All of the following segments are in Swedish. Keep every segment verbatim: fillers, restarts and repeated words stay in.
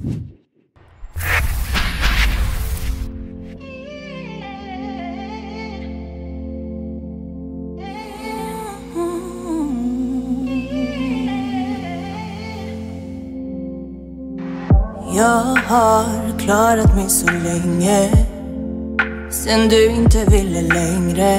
Jag har klarat mig så länge, sen du inte ville längre.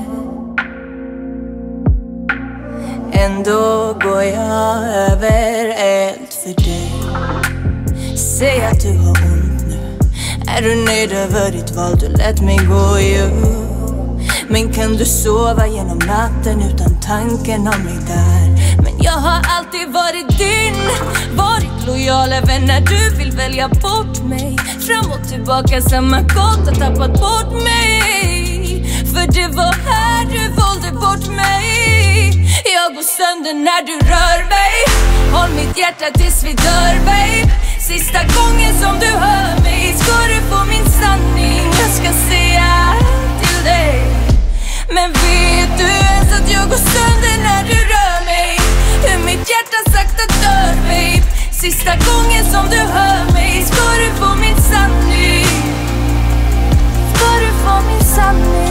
Ändå går jag över eld för dig. Säg att du har ont nu. Är du nöjd över ditt val? Du lät mig gå ju. Men kan du sova genom natten utan tanken om mig där? Men jag har alltid varit din, varit lojal även när du vill välja bort mig. Fram och tillbaka samma gott, har tappat bort mig. För det var här du valde bort mig. Jag går sönder när du rör mig. Håll mitt hjärta tills vi dör, babe. Sista gången som du hör mig ska du få min sanning. Jag ska säga allt till dig. Men vet du ens att jag går sönder när du rör mig? Hur mitt hjärta sakta dör, babe. Sista gången som du hör mig ska du få min sanning. Ska du få min sanning.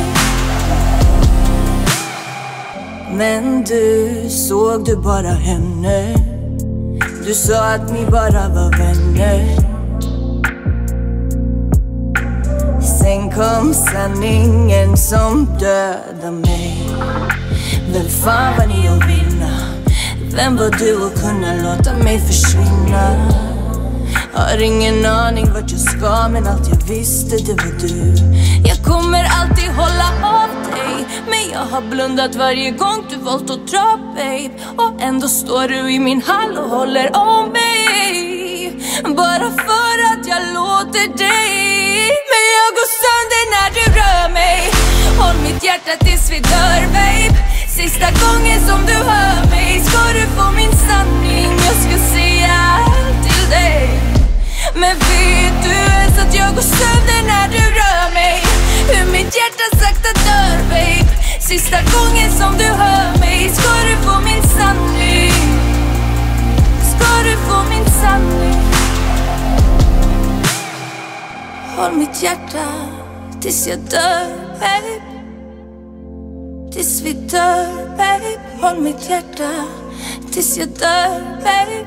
Men du, såg du bara henne? Du sa att ni bara var vänner. Sen kom sanningen som dödade mig. Väl fan var ni att vinna? Vem var du att kunna låta mig försvinna? Har ingen aning vart jag ska, men allt jag visste det var du. Jag kommer alltid hålla av dig, men jag har blundat varje gång du valt att dra, babe. Och ändå står du i min hall och håller om mig. Bara för att jag låter dig. Men jag går sönder när du rör mig. Håll mitt hjärta tills vi dör, babe. Sista gången som du hör mig ska du få min sanning. Jag ska säga allt till dig. Men vet du ens att jag går sönder när du rör mig? Hur mitt hjärta sakta dör, babe. Sista gången som du hör mig ska du få min sanning. Ska du få min sanning. Håll mitt hjärta tills jag dör, babe. Tills vi dör, babe. Håll mitt hjärta tills jag dör, babe.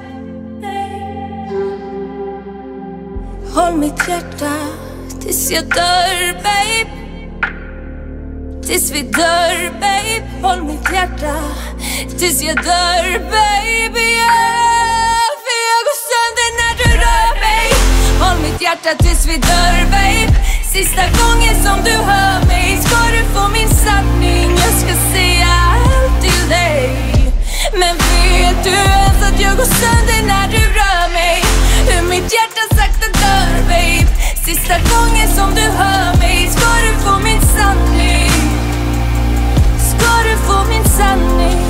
Håll mitt hjärta tills jag dör, babe. Tills vi dör, babe. Håll mitt hjärta tills jag dör, baby, yeah. För jag går sönder när du rör mig. Håll mitt hjärta tills vi dör, babe. Sista gången som du hör mig ska du få min sanning. Jag ska säga allt till dig. Men vet du ens att jag går sönder när du rör mig? Hur mitt hjärta sakta dör, babe. Sista gången som du hör mig ska du få min sanning. Ska du få min sanning.